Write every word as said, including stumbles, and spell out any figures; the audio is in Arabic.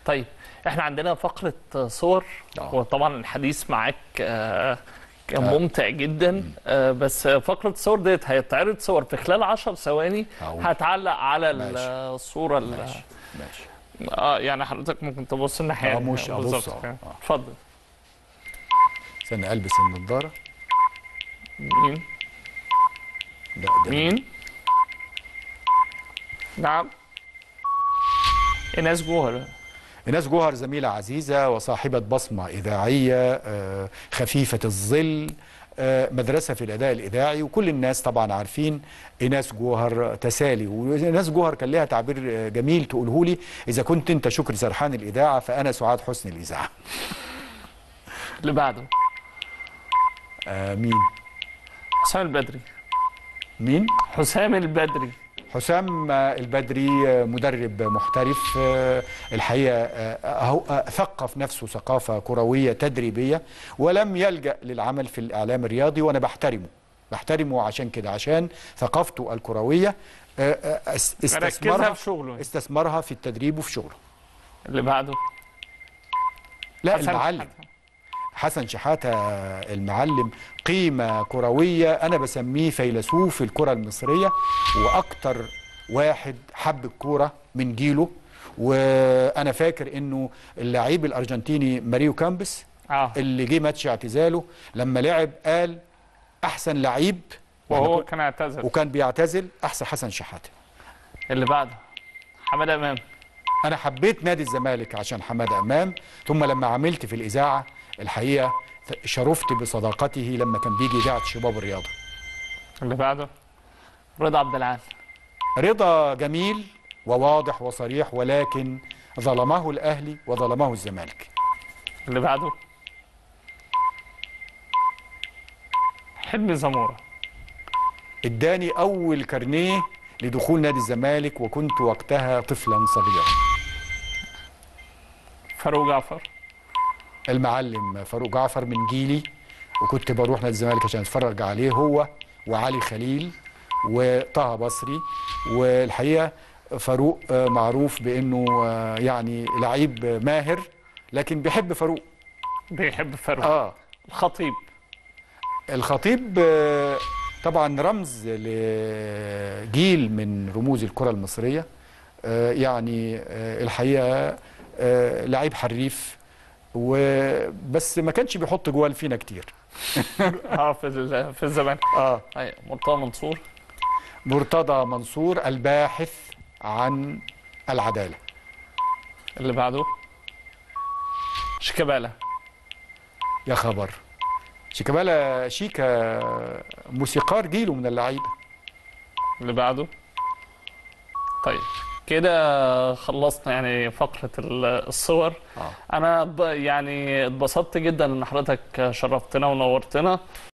طيب احنا عندنا فقرة صور، آه. وطبعا الحديث معاك آه كان ممتع جدا. آه بس فقرة الصور ديت هيتعرض صور في خلال عشر ثواني أقول. هتعلق على ماشي. الصورة. ماشي ماشي. اه يعني حضرتك ممكن تبص الناحية اه دي. مش ابص. بالظبط. اه اتفضل. استنى البس النضاره. مين؟ لا ده مين؟ نعم. ايناس جوهر. ايناس جوهر زميلة عزيزة وصاحبة بصمة إذاعية آه، خفيفة الظل، آه، مدرسة في الأداء الإذاعي، وكل الناس طبعا عارفين ايناس جوهر تسالي. وايناس جوهر كان لها تعبير آه، جميل تقوله لي: إذا كنت أنت شكري سرحان الإذاعة فأنا سعاد حسن الإذاعة. اللي بعده آه مين؟ حسام البدري. مين؟ حسام البدري. حسام البدري مدرب محترف الحقيقة، هو ثقف نفسه ثقافة كروية تدريبية ولم يلجأ للعمل في الإعلام الرياضي، وأنا بحترمه بحترمه عشان كده، عشان ثقافته الكروية استثمرها في شغله. استثمرها في التدريب وفي شغله. اللي بعده لا حسن المعلم شحاتة. حسن شحاتة المعلم قيمة كروية، أنا بسميه فيلسوف الكرة المصرية، وأكتر واحد حب الكورة من جيله. وأنا فاكر إنه اللاعب الأرجنتيني ماريو كامبس آه. اللي جه ماتش اعتزاله لما لعب قال أحسن لعيب، وهو كان اعتزل وكان بيعتزل أحسن حسن شحاتة. اللي بعده حماده امام. أنا حبيت نادي الزمالك عشان حماده امام، ثم لما عملت في الإذاعة الحقيقة شرفت بصداقته لما كان بيجي إذاعة شباب الرياضة. اللي بعده رضا عبد العال. رضا جميل وواضح وصريح، ولكن ظلمه الأهلي وظلمه الزمالك. اللي بعده حلمي زمورة. اداني أول كارنيه لدخول نادي الزمالك وكنت وقتها طفلا صغيرا. فاروق جعفر. المعلم فاروق جعفر من جيلي، وكنت بروح نادي الزمالك عشان اتفرج عليه، هو وعلي خليل وطه بصري. والحقيقه فاروق معروف بانه يعني لعيب ماهر، لكن بيحب فاروق. بيحب فاروق. اه الخطيب. الخطيب طبعا رمز لجيل من رموز الكره المصريه، يعني الحقيقه لعيب حريف، وبس ما كانش بيحط جوال فينا كتير. اه في في الزمالك. اه ايوه. مرتضى منصور. مرتضى منصور الباحث عن العداله. اللي بعده شيكابالا. يا خبر، شيكابالا شيكا موسيقار جيله من اللعيبه. اللي بعده. طيب كده خلصنا يعني فقرة الصور. آه. أنا يعني اتبسطت جدا إن حضرتك شرفتنا ونورتنا.